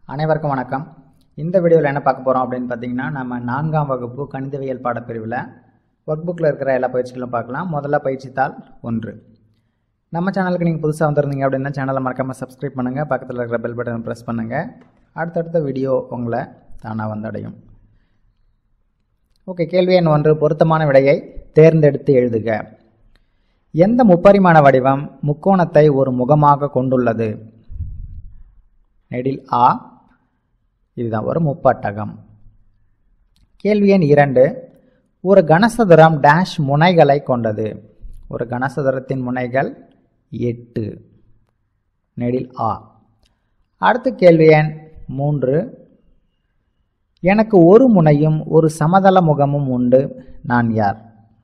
அனைவருக்கும் வணக்கம். இந்த வீடியோவில் என்ன பார்க்க போகிறோம் அப்படின்னு பார்த்தீங்கன்னா, நம்ம 4ஆம் வகுப்பு கணிதவியல் பாடப்பிரிவில் ஒர்க் புக்கில் இருக்கிற எல்லா பயிற்சிகளும் பார்க்கலாம். முதல்ல பயிற்சித்தாள் 1. நம்ம சேனலுக்கு நீங்கள் புதுசாக வந்திருந்தீங்க அப்படின்னா சேனலை மறக்காமல் சப்ஸ்கிரைப் பண்ணுங்கள், பக்கத்தில் இருக்கிற பெல் பட்டனை ப்ரெஸ் பண்ணுங்கள். அடுத்தடுத்த வீடியோ உங்களை தானாக வந்தடையும். ஓகே, கேள்வி எண் 1. பொருத்தமான விடையை தேர்ந்தெடுத்து எழுதுக. எந்த முப்பரிமாண வடிவம் முக்கோணத்தை ஒரு முகமாக கொண்டுள்ளது? நெடில் ஆ. இதுதான் ஒரு முப்பட்டகம். கேள்வி எண் 2. ஒரு கனசதுரம் டேஷ் முனைகளை கொண்டது. ஒரு கனசதுரத்தின் முனைகள் 8. நெடில் ஆ. அடுத்த கேள்வி எண் 3. எனக்கு ஒரு முனையும் ஒரு சமதள முகமும் உண்டு, நான் யார்?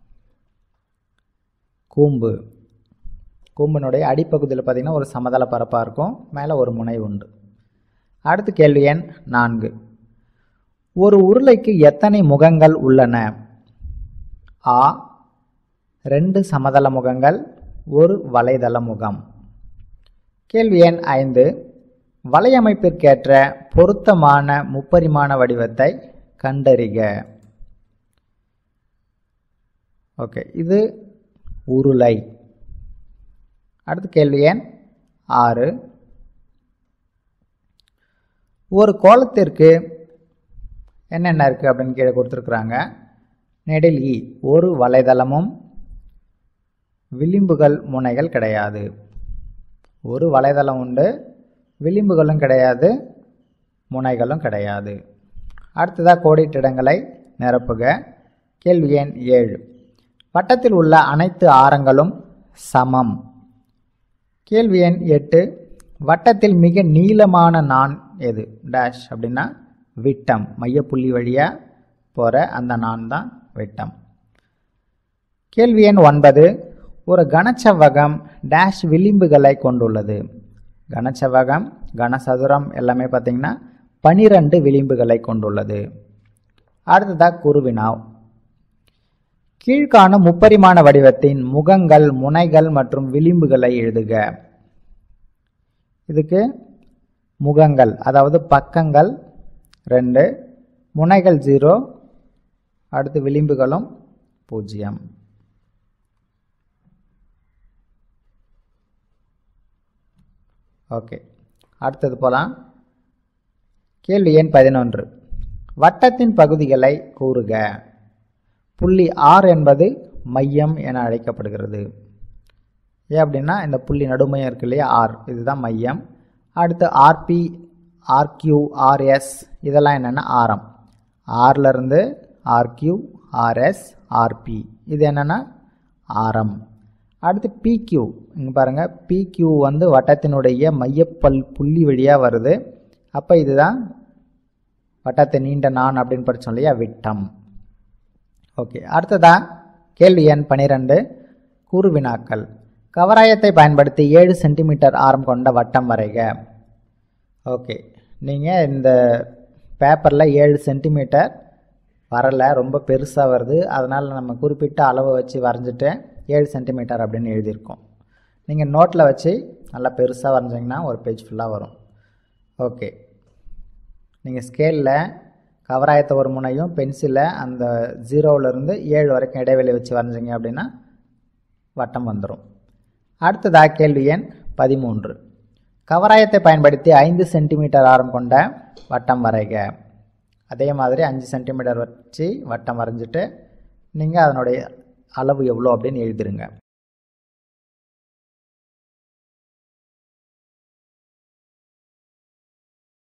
கூம்பு. கூம்பினுடைய அடிப்பகுதியில் பார்த்தீங்கன்னா ஒரு சமதள பரப்பாக இருக்கும், மேலே ஒரு முனை உண்டு. அடுத்த கேள்வி எண் 4. ஒரு உருளைக்கு எத்தனை முகங்கள் உள்ளன? ஆ. 2 சமதள முகங்கள், ஒரு வலைதள முகம். கேள்வி எண் 5. வலையமைப்பிற்கேற்ற பொருத்தமான முப்பரிமாண வடிவத்தை கண்டறிக. ஓகே, இது உருளை. அடுத்த கேள்வி எண் 6. ஒரு கோளத்திற்கு என்னென்ன இருக்குது அப்படின்னு கீழே கொடுத்துருக்குறாங்க. நெடில் இ. ஒரு வலைதளமும் விளிம்புகள் முனைகள் கிடையாது. ஒரு வலைதளம் உண்டு, விளிம்புகளும் கிடையாது, முனைகளும் கிடையாது. அடுத்ததாக கோடிட்ட இடங்களை நிரப்புக. கேள்வி எண் 7. வட்டத்தில் உள்ள அனைத்து ஆரங்களும் சமம். கேள்வி எண் 8. வட்டத்தில் மிக நீளமான நாண் எது? டேஷ் அப்படின்னா விட்டம். மையப்புள்ளி வழியாக போகிற அந்த நாண் தான் விட்டம். கேள்வி எண் 9. ஒரு கனச்செவ்வகம் டேஷ் விளிம்புகளை கொண்டுள்ளது. கனச்செவ்வகம், கனசதுரம் எல்லாமே பார்த்திங்கன்னா 12 விளிம்புகளை கொண்டுள்ளது. அடுத்ததாக குருவினாவ். கீழ்காணும் முப்பரிமாண வடிவத்தின் முகங்கள், முனைகள் மற்றும் விளிம்புகளை எழுதுக. இதுக்கு முகங்கள் அதாவது பக்கங்கள் 2, முனைகள் 0, அடுத்து விளிம்புகளும் 0. ஓகே, அடுத்தது போலாம். கேள்வி எண் 11. வட்டத்தின் பகுதிகளை கூறுக. புள்ளி ஆர் என்பது மையம் என அழைக்கப்படுகிறது. ஏன் அப்படின்னா இந்த புள்ளி நடுமையம் இருக்கு இல்லையா, ஆர், இதுதான் மையம். அடுத்து ஆர்பி, ஆர்கியூ, ஆர்எஸ் இதெல்லாம் என்னென்னா ஆரம். ஆர்லேருந்து ஆர்கியூ, ஆர்எஸ், ஆர்பி இது என்னென்னா ஆரம். அடுத்து பிக்யூ. இங்கே பாருங்கள், பிக்யூ வந்து வட்டத்தினுடைய மையப்பல் புள்ளி வழியாக வருது. அப்போ இதுதான் வட்டத்தை நீண்ட நான் அப்படின்னு படித்தோம் இல்லையா, விட்டம். ஓகே, அடுத்ததாக கேள்வி எண் 12. குறுவினாக்கள். கவராயத்தை பயன்படுத்தி 7 சென்டிமீட்டர் ஆரம் கொண்ட வட்டம் வரைக. ஓகே, நீங்கள் இந்த பேப்பரில் 7 சென்டிமீட்டர் வரலை, ரொம்ப பெருசாக வருது. அதனால் நம்ம குறிப்பிட்ட அளவை வச்சு வரைஞ்சிட்டு 7 சென்டிமீட்டர் அப்படின்னு எழுதியிருக்கோம். நீங்கள் நோட்டில் வச்சு நல்லா பெருசாக வரைஞ்சிங்கன்னா ஒரு பேஜ் ஃபுல்லாக வரும். ஓகே, நீங்கள் ஸ்கேலில் கவராயத்தை ஒரு முனையும் பென்சிலை அந்த 0லேருந்து 7 வரைக்கும் இடைவெளி வச்சு வரைஞ்சிங்க அப்படின்னா வட்டம் வந்துடும். அடுத்ததாக கேள்வி எண் 13. கவராயத்தை பயன்படுத்தி 5 சென்டிமீட்டர் ஆரம் கொண்ட வட்டம் வரைக. அதே மாதிரி 5 சென்டிமீட்டர் வச்சு வட்டம் வரைஞ்சிட்டு நீங்கள் அதனுடைய அளவு எவ்வளோ அப்படின்னு எழுதிருங்க.